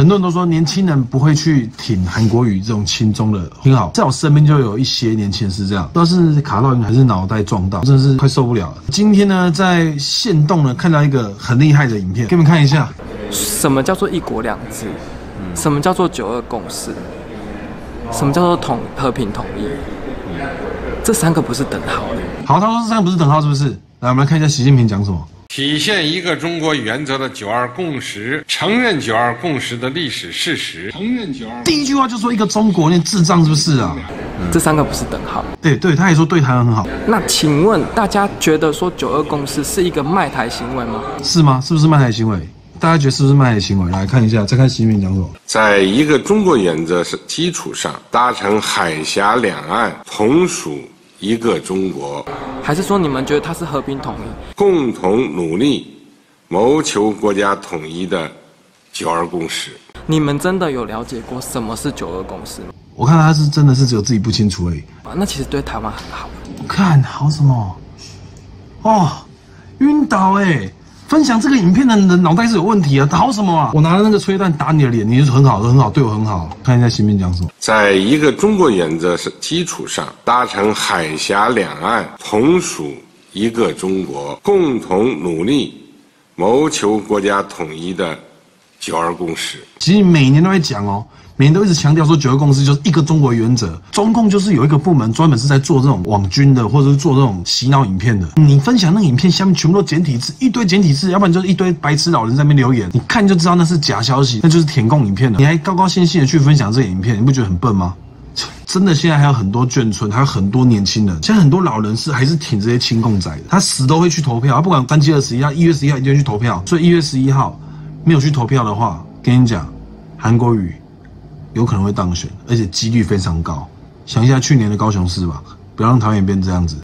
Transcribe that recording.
很多人都说年轻人不会去挺韩国瑜这种亲中的，挺好。在我身边就有一些年轻人是这样，不知道是卡到还是脑袋撞到，真的是快受不了了。今天呢，在限动呢看到一个很厉害的影片，给你们看一下。 什么叫做一国两制？什么叫做9·2共识？什么叫做和平统一？这3个不是等号的。 好，他说这3个不是等号，是不是？来，我们来看一下习近平讲什么。 体现一个中国原则的9·2共识，承认9·2共识的历史事实，承认9·2。 第一句话就说一个中国，你智障是不是啊？ 这3个不是等号。 对，他也说对台湾很好。 那请问大家觉得说9·2共识是一个卖台行为吗？ 是吗？是不是卖台行为？大家觉得是不是卖台行为？来看一下，再看习近平讲什么。 在一个中国原则基础上，达成海峡两岸同属一个中国， 还是说你们觉得它是和平统一？ 共同努力谋求国家统一的9·2共识。 你们真的有了解过什么是9·2共识吗？ 我看他是真的是只有自己不清楚而已。 那其实对台湾很好。 看好什么？哦，晕倒哎！分享这个影片的人的脑袋是有问题啊！好什么啊？我拿了那个催泪弹打你的脸，你就是很好，对我很好。看一下习近平讲什么。 在一个中国原则基础上，达成海峡两岸同属一个中国，共同努力谋求国家统一的9·2共识。 其实每年都在讲哦，每年都一直强调说9·2共识就是一个中国原则。中共就是有一个部门专门是在做这种网军的，或者是做这种洗脑影片的。你分享那个影片下面全部都简体字，一堆简体字，要不然就是一堆白痴老人在那边留言，你看就知道那是假消息，那就是舔共影片的。你还高高兴兴的去分享这个影片，你不觉得很笨吗？真的，现在还有很多眷村，还有很多年轻人，现在很多老人还是挺这些亲共仔的，他死都会去投票，他不管3月21号、1月11号一定会去投票。所以1月11号没有去投票的话，跟你讲，韩国瑜有可能会当选，而且几率非常高。想一下去年的高雄市吧，不要让桃园变这样子。